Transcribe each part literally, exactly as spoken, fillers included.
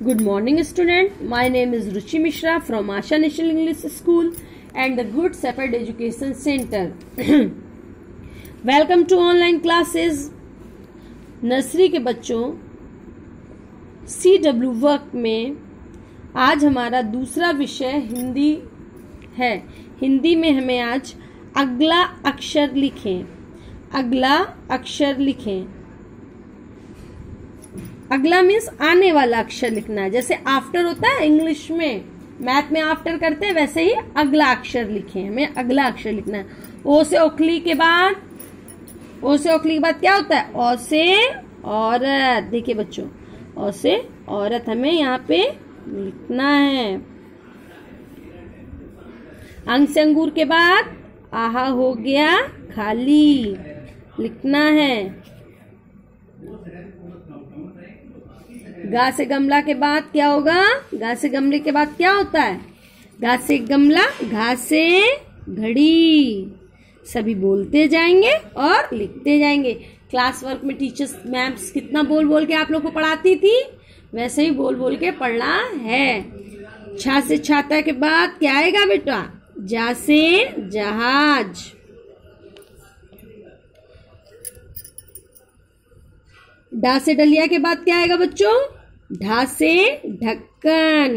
Good morning, student. My name is Ruchi Mishra from Asha National English School and the Good Shepherd Education Center. Welcome to online classes. Nursery के बच्चों, सी W work में आज हमारा दूसरा विषय हिंदी है। हिंदी में हमें आज अगला अक्षर लिखें। अगला अक्षर लिखें। अगला मीन्स आने वाला अक्षर लिखना है। जैसे आफ्टर होता है इंग्लिश में, मैथ में आफ्टर करते हैं, वैसे ही अगला अक्षर लिखें। हमें अगला अक्षर लिखना है। ओ से ओखली के बाद, ओ से ओखली के बाद क्या होता है? ओ से औरत। देखिए बच्चों, ओ से औरत हमें यहाँ पे लिखना है। अंग से अंगूर के बाद आहा हो गया खाली, लिखना है। गा से गमला के बाद क्या होगा? गा से गमले के बाद क्या होता है? गा से गमला, घा से घड़ी। सभी बोलते जाएंगे और लिखते जाएंगे। क्लास वर्क में टीचर्स मैम्स कितना बोल बोल के आप लोग को पढ़ाती थी, वैसे ही बोल बोल के पढ़ना है। छा से छाता के बाद क्या आएगा बेटा? जा से जहाज। डा से डलिया के बाद क्या आएगा बच्चों? ढा से ढक्कन।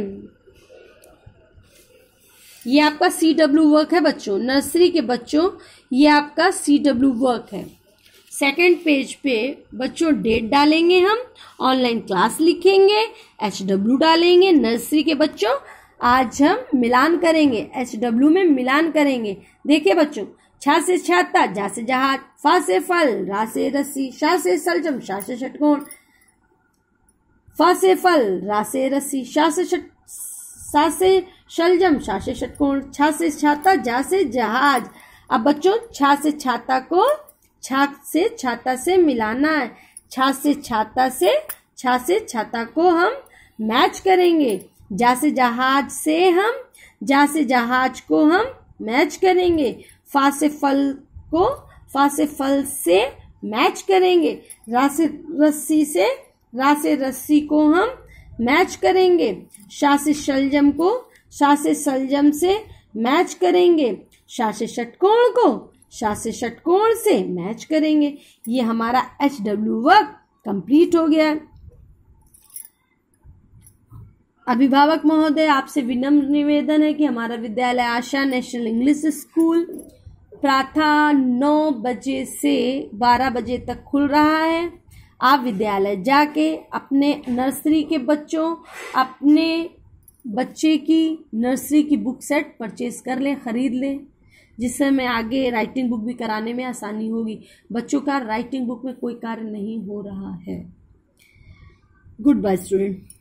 ये आपका सी डब्ल्यू वर्क है बच्चों। नर्सरी के बच्चों, ये आपका सी डब्ल्यू वर्क है। सेकंड पेज पे बच्चों डेट डालेंगे, हम ऑनलाइन क्लास लिखेंगे, एच डब्ल्यू डालेंगे। नर्सरी के बच्चों आज हम मिलान करेंगे, एच डब्ल्यू में मिलान करेंगे। देखिए बच्चों, छा से छाता, जा से जहाज, फा से फल, रा से रस्सी, शा से सलजम, शा से षटकोण, फा से फल, रा से रस्सी, शा से षट, सा से शलजम, शा से षटकोण, छा से छाता, जा से जहाज। अब बच्चों छा से छाता को छा से छाता से मिलाना है। छा से छाता से छा से छाता को हम मैच करेंगे। जा से जहाज से हम जा से जहाज को हम मैच करेंगे। फा से फल को फा से फल से मैच करेंगे। रा से रस्सी से रा से रस्सी को हम मैच करेंगे। शा से शलजम को शा से सलजम से मैच करेंगे। शा से षटकोण को शा से षटकोण से मैच करेंगे। ये हमारा एच डब्ल्यू वर्क कंप्लीट हो गया है। अभिभावक महोदय, आपसे विनम्र निवेदन है कि हमारा विद्यालय आशा नेशनल इंग्लिश स्कूल प्रातः नौ बजे से बारह बजे तक खुल रहा है। आप विद्यालय जाके अपने नर्सरी के बच्चों, अपने बच्चे की नर्सरी की बुक सेट परचेज कर लें, खरीद लें, जिससे हमें आगे राइटिंग बुक भी कराने में आसानी होगी। बच्चों का राइटिंग बुक में कोई कार्य नहीं हो रहा है। Good bye student.